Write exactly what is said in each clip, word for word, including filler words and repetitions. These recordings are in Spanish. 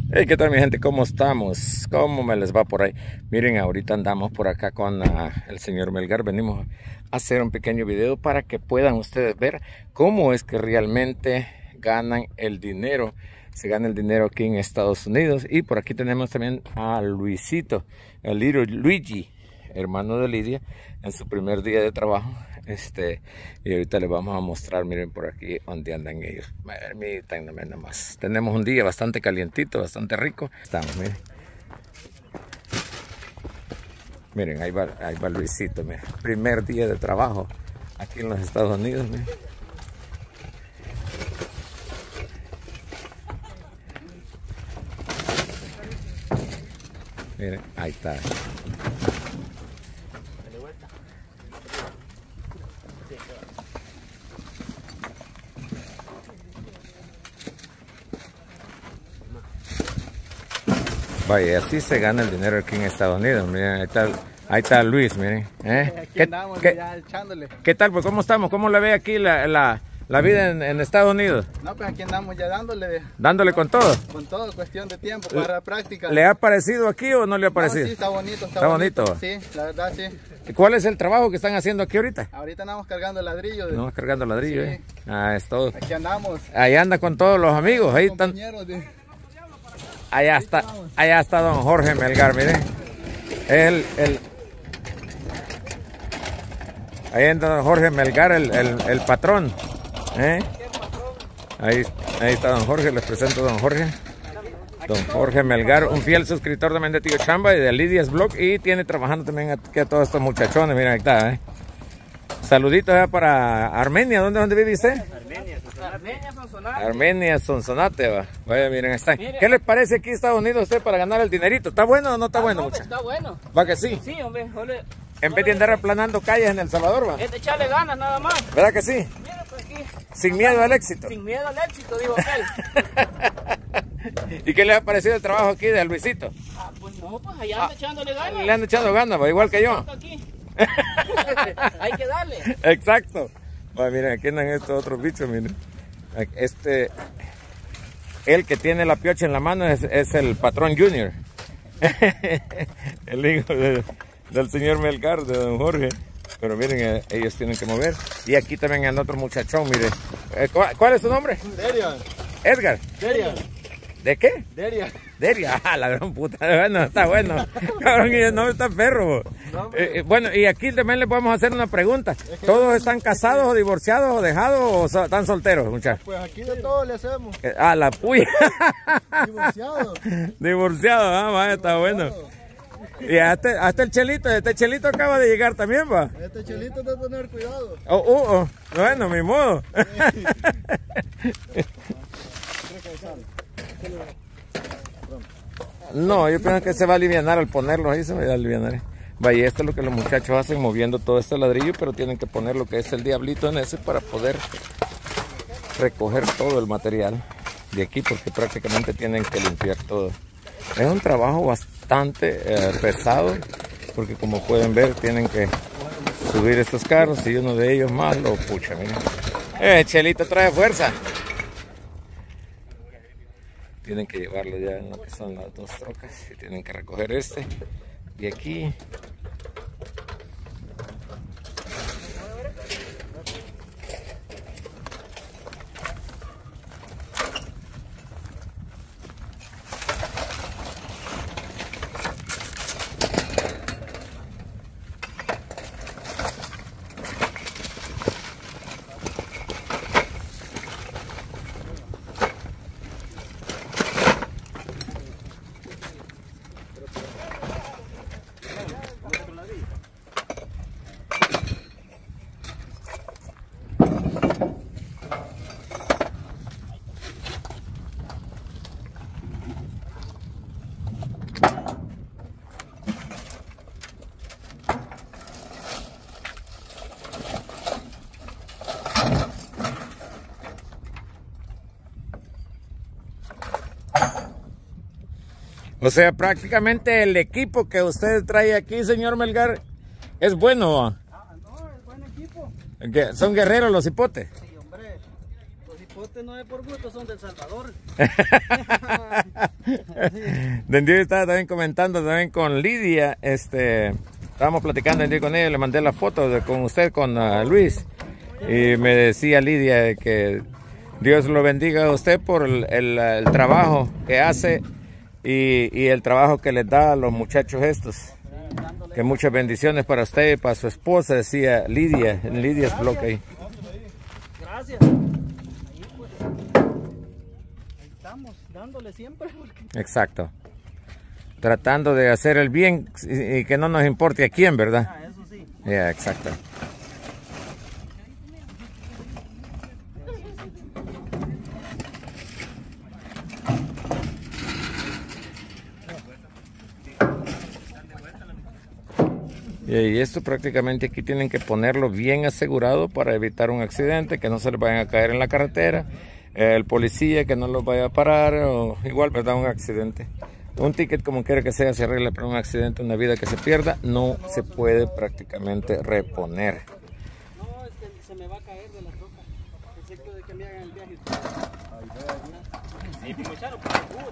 Hey, ¿qué tal mi gente? ¿Cómo estamos? ¿Cómo me les va por ahí? Miren, ahorita andamos por acá con uh, el señor Melgar. Venimos a hacer un pequeño video para que puedan ustedes ver cómo es que realmente ganan el dinero. Se gana el dinero aquí en Estados Unidos. Y por aquí tenemos también a Luisito, el little Luigi, hermano de Lidia, en su primer día de trabajo. Este, y ahorita les vamos a mostrar, miren por aquí donde andan ellos. Permítanme nomás. Tenemos un día bastante calientito, bastante rico. Estamos, miren. Miren, ahí va, ahí va Luisito, miren. Primer día de trabajo aquí en los Estados Unidos, miren. Miren, ahí está. Vaya, así se gana el dinero aquí en Estados Unidos. Miren, ahí está, ahí está Luis, miren. ¿Eh? Aquí ¿Qué, andamos qué, ya echándole. ¿Qué tal? Pues, ¿cómo estamos? ¿Cómo le ve aquí la, la, la vida en, en Estados Unidos? No, pues aquí andamos ya dándole. ¿Dándole con todo? Con todo, cuestión de tiempo para la práctica. ¿Le ha parecido aquí o no le ha parecido? No, sí, está bonito, está, ¿Está bonito? bonito. Sí, la verdad, sí. ¿Y cuál es el trabajo que están haciendo aquí ahorita? Ahorita andamos cargando ladrillo. De... Estamos cargando ladrillo, Sí. ¿eh? Ah, es todo. Aquí andamos. Ahí anda con todos los amigos. Ahí están. Compañeros de... Allá está, allá está don Jorge Melgar, miren. El, el, ahí anda don Jorge Melgar, el, el, el patrón. ¿Eh? Ahí, ahí está don Jorge, les presento a don Jorge. Don Jorge Melgar, un fiel suscriptor también de Tío Chamba y de Lidia's Blog. Y tiene trabajando también aquí a todos estos muchachones, miren, ahí está, ¿eh? Saluditos ya para Armenia. ¿Dónde, dónde vive usted? Armenia, Armenia, Sonsonate. Armenia, Sonsonate, va. Vaya, miren, está. Mire. ¿Qué le parece aquí Estados Unidos a usted para ganar el dinerito? ¿Está bueno o no está Ah, bueno, no, muchacho? está bueno. ¿Va que sí? Sí, hombre, jole, En vez de andar aplanando calles en El Salvador, va. es de echarle ganas nada más. ¿Verdad que sí? Mira, pues aquí. Sin miedo al éxito. Sin miedo al éxito, digo aquel. ¿Y qué le ha parecido el trabajo aquí de Luisito? Ah, pues no, pues allá anda echándole ganas. Le han echado ganas, va, igual que yo. Aquí. Hay que darle. Exacto. Va, miren, aquí andan estos otros bichos, miren. Este, el que tiene la piocha en la mano es, es el patrón Junior. El hijo de, del señor Melgar, de don Jorge. Pero miren, eh, ellos tienen que mover. Y aquí también anda otro muchachón, miren. Eh, ¿cuál, ¿Cuál es tu nombre? Deria. Edgar. Deria. ¿De qué? Deria. Deria. Ah, la gran puta. Bueno, está bueno. Cabrón, y el nombre está perro. No, eh, eh, bueno, y aquí también le podemos hacer una pregunta. ¿Todos están casados o divorciados o dejados o so, están solteros, muchachos? Pues aquí de todo le hacemos. Eh, ah, la puya. Divorciado. Divorciado, ah, vaya, está bueno. Y hasta, hasta el Chelito, este Chelito acaba de llegar también, va. Este chelito de tener cuidado. Oh, oh, oh. Bueno, mi modo. No, yo pienso que se va a alivianar al ponerlo ahí, se va a alivianar. Vaya, esto es lo que los muchachos hacen moviendo todo este ladrillo, pero tienen que poner lo que es el diablito en ese para poder recoger todo el material de aquí, porque prácticamente tienen que limpiar todo. Es un trabajo bastante eh, pesado, porque como pueden ver tienen que subir estos carros y uno de ellos más lo pucha, miren. Eh, Chelito trae fuerza. Tienen que llevarlo ya en lo que son las dos trocas y tienen que recoger este de aquí. O sea, prácticamente el equipo que usted trae aquí, señor Melgar, es bueno. Ah, no, es buen equipo. ¿Qué? ¿Son guerreros los hipotes? Sí, hombre. Los hipotes no es por gusto, son del Salvador. Dendio estaba también comentando también con Lidia, este, estábamos platicando Dendio con ella, le mandé la foto de, con usted, con uh, Luis, y me decía Lidia que Dios lo bendiga a usted por el, el, el trabajo que hace y, y el trabajo que les da a los muchachos estos. Que muchas bendiciones para usted y para su esposa, decía Lidia, en Lidia's blog ahí. Gracias. Ahí, pues, ahí estamos, dándole siempre. Porque... Exacto. Tratando de hacer el bien y, y que no nos importe a quién, ¿verdad? Ah, eso sí. Ya, yeah, exacto. Y esto prácticamente aquí tienen que ponerlo bien asegurado para evitar un accidente, que no se les vayan a caer en la carretera, el policía que no los vaya a parar, o igual, ¿verdad? Un accidente. Un ticket, como quiera que sea, se arregla, pero un accidente, una vida que se pierda, no se puede prácticamente reponer. No, es que se me va a caer de la troca, excepto de que me hagan el viaje. Sí, me echaron por el cubo,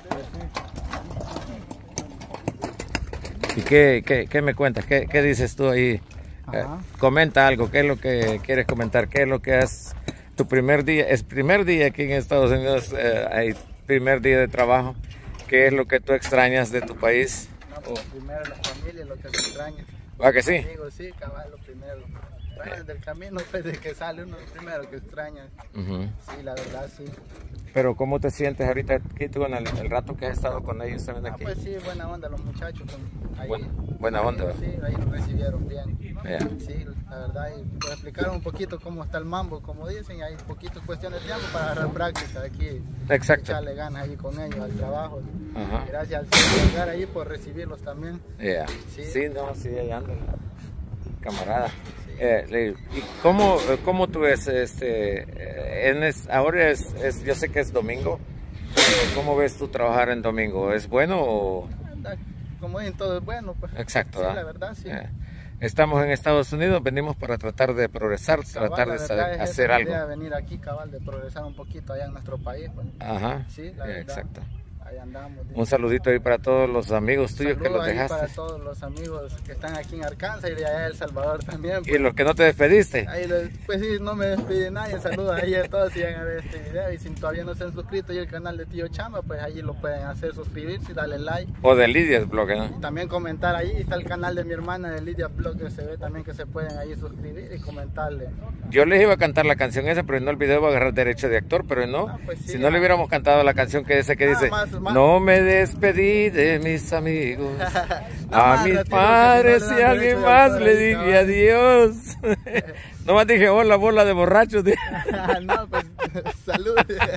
¿Y qué, qué, qué me cuentas? ¿Qué, qué dices tú ahí? Eh, comenta algo, ¿qué es lo que quieres comentar? ¿Qué es lo que has, tu primer día, es primer día aquí en Estados Unidos, eh, hay primer día de trabajo? ¿Qué es lo que tú extrañas de tu país? No, pues primero la familia, lo que se extraña. ¿Va que sí? Amigos, sí, cabal, lo primero. Bueno, del camino, pues, de que sale uno, lo primero que extraña. Uh-huh. Sí, la verdad, sí. Pero ¿cómo te sientes ahorita aquí tú en el, el rato que has estado con ellos también Ah, aquí? pues sí, buena onda los muchachos. Con, ahí, Buena, buena onda. ahí, sí, ahí nos recibieron bien. Yeah. Sí, la verdad, y pues explicaron un poquito cómo está el mambo, como dicen, y hay poquitos cuestiones de tiempo para agarrar práctica aquí. Exacto. Echarle ganas ahí con ellos al trabajo. Ajá. Gracias al señor llegar ahí por recibirlos también. Yeah. Sí. Sí, no, sí, ahí andan, camarada. Eh, ¿Y cómo, cómo tú ves este, en es, ahora es, es, yo sé que es domingo, ¿cómo ves tú trabajar en domingo? ¿Es bueno o...? Como en todo es bueno, pues. Exacto, sí, ¿verdad? la verdad, sí. Eh, Estamos en Estados Unidos, venimos para tratar de progresar, Cabal, tratar la de verdad saber, es hacer esa algo. idea, venir aquí, cabal, de progresar un poquito allá en nuestro país, pues. Ajá, Sí, la eh, verdad. exacto. Ahí andamos. Un saludito ahí para todos los amigos tuyos que Saludos los ahí dejaste. para todos los amigos que están aquí en Arkansas y de allá de El Salvador también. Y los que no te despediste. Ahí les, pues sí, no me despide nadie, saludos ahí a todos si van a ver este video y si todavía no se han suscrito y el canal de Tío Chamba, pues allí lo pueden hacer, suscribirse y darle like. O de Lidia's blog, ¿no? También comentar ahí, está el canal de mi hermana de Lidia Blog que se ve también que se pueden ahí suscribir y comentarle. Yo les iba a cantar la canción esa, pero no el video va a agarrar derecho de actor, pero no. Ah, pues sí, si no le hubiéramos cantado la canción que dice que Ah, dice, más- más- no me despedí de mis amigos, No, a más mis ratito, padres que si no y le a dan alguien derecho de más autor le ahí, dije cabal. adiós. Nomás dije, hola, bola de borrachos. No, pues salud.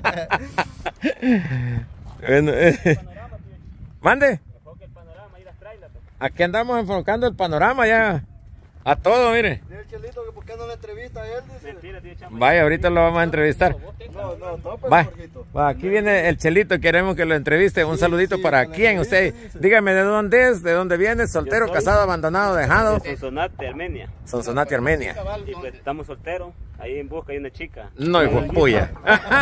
Bueno, eh, mande. Aquí andamos enfocando el panorama ya. A todo, mire. Dile Chelito que por qué no le entrevista a él, dice. Mentira, tío Chamba. Vaya, ahorita lo vamos a entrevistar. No, no, no, pues Va, Jorgito. va, aquí viene el Chelito, queremos que lo entreviste. Un Sí, saludito sí, para que la quién usted. entreviste, dice. Dígame de dónde es, de dónde viene, soltero, soy- casado, abandonado, dejado. Sonsonate, Armenia. Sonsonate, Armenia. Cabal, Y pues estamos solteros. Ahí en busca hay una chica. No, hijo de puya.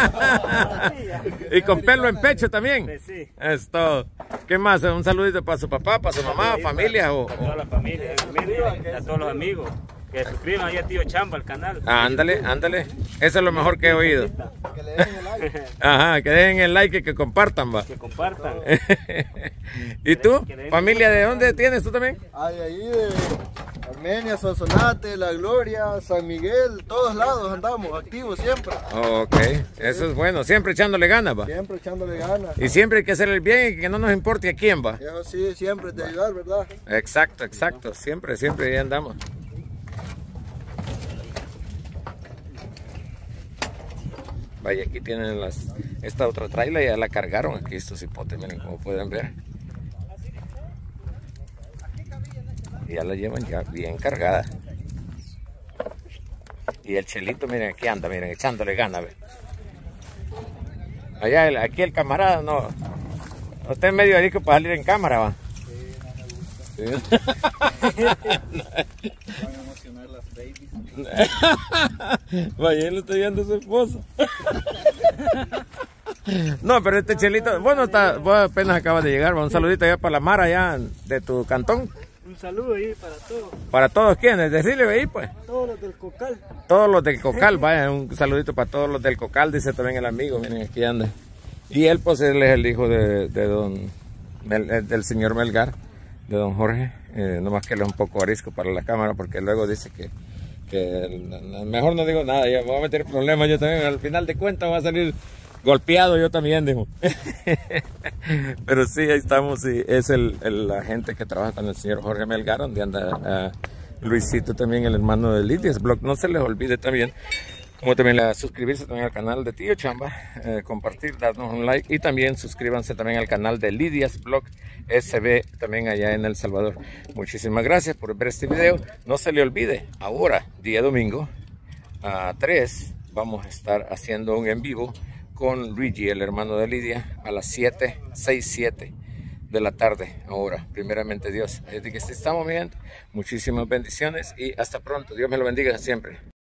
Y con pelo en pecho también. Pues sí. Es todo. ¿Qué más? Un saludito para su papá, para su mamá, Ahí familia o... A toda la familia, Armenia, a todos los amigos. Que se suscriban ahí a Tío Chamba al canal. Ah, ándale, ándale. Eso es lo mejor que he oído. que le den el like. Ajá, que den el like y que compartan, va. Que compartan. ¿Y tú? ¿Familia de dónde tienes tú también? Ay, ahí de Armenia, Sonsonate, La Gloria, San Miguel, todos lados andamos, activos siempre. Ok, eso es bueno. Siempre echándole ganas, va. Siempre echándole ganas. Y siempre hay que hacer el bien y que no nos importe a quién, va. Eso sí, siempre de ayudar, ¿verdad? Exacto, exacto. Siempre, siempre ahí andamos. Vaya, aquí tienen las, esta otra traila, ya la cargaron aquí estos hipotes, miren como pueden ver. Y ya la llevan ya bien cargada. Y el Chelito, miren, aquí anda, miren, echándole ganas. Ve. Allá, el, aquí el camarada, no. Usted es medio arico para salir en cámara, va. Sí, no me gusta. Van a emocionar las babies. Vaya, él lo está viendo a su esposa. No, pero este Chelito, bueno, está, vos apenas acabas de llegar. Un saludito allá para la Mara, allá de tu cantón. Un saludo ahí para todos. ¿Para todos quiénes? Decirle ahí, pues. Todos los del Cocal. Todos los del Cocal, vaya, un saludito para todos los del Cocal, dice también el amigo, miren, aquí anda. Y él, pues, él es el hijo de, de don, del, del señor Melgar, de don Jorge. Eh, nomás que él es un poco arisco para la cámara, porque luego dice que, que mejor no digo nada, ya me voy a meter problemas yo también. Al final de cuentas va a salir golpeado yo también, dijo. Pero sí, ahí estamos, y es el, el, la gente que trabaja con el señor Jorge Melgar, donde anda uh, Luisito también, el hermano de Lidias Blog. No se les olvide también, como también la, suscribirse también al canal de Tío Chamba, eh, compartir, darnos un like, y también suscríbanse también al canal de Lidias Blog S B, también allá en El Salvador. Muchísimas gracias por ver este video. No se le olvide, ahora, día domingo, a tres, vamos a estar haciendo un en vivo con Luigi, el hermano de Lidia, a las siete, seis, siete de la tarde, ahora, primeramente Dios. Así que estamos, mi gente. Muchísimas bendiciones y hasta pronto. Dios me lo bendiga siempre.